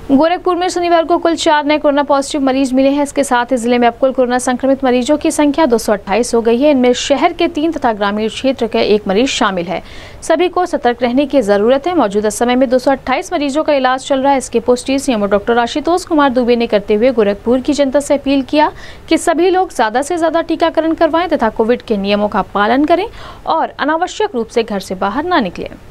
गोरखपुर में शनिवार को कुल 4 नए कोरोना पॉजिटिव मरीज मिले हैं। इसके साथ ही जिले में अब कुल कोरोना संक्रमित मरीजों की संख्या 228 हो गई है। इनमें शहर के 3 तथा ग्रामीण क्षेत्र के 1 मरीज शामिल है। सभी को सतर्क रहने की जरूरत है। मौजूदा समय में 228 मरीजों का इलाज चल रहा है। इसकी पुष्टि सीएमओ डॉक्टर आशुतोष कुमार दुबे ने करते हुए गोरखपुर की जनता से अपील किया कि सभी लोग ज्यादा से ज्यादा टीकाकरण करवाएं तथा कोविड के नियमों का पालन करें और अनावश्यक रूप से घर से बाहर न निकलें।